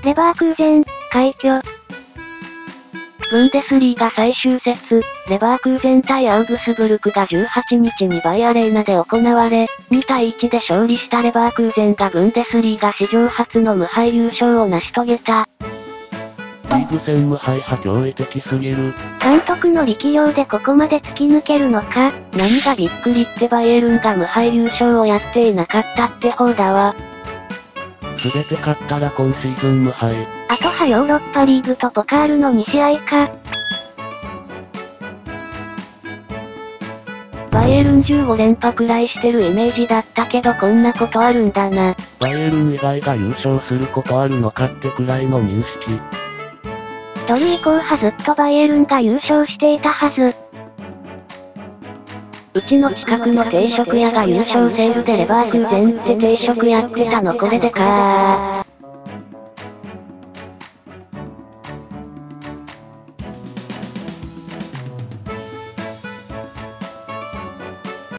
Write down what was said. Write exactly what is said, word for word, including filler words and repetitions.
レバークーゼン、快挙。ブンデスリーガ最終節、レバークーゼン対アウグスブルクがじゅうはちにちにバイアレーナで行われ、にたいいちで勝利したレバークーゼンがブンデスリーガ史上初の無敗優勝を成し遂げた。 リーグ戦無敗派驚異的すぎる。 監督の力量でここまで突き抜けるのか、何がびっくりってバイエルンが無敗優勝をやっていなかったって方だわ。 すべて勝ったら今シーズン無敗。 あとはヨーロッパリーグとポカールのにしあいか。バイエルンじゅうごれんぱくらいしてるイメージだったけどこんなことあるんだな。 バイエルン以外が優勝することあるのかってくらいの認識。 ドル以降はずっとバイエルンが優勝していたはず。うちの近くの定食屋が優勝セールでレバークーゼンって定食やってたのこれでかー。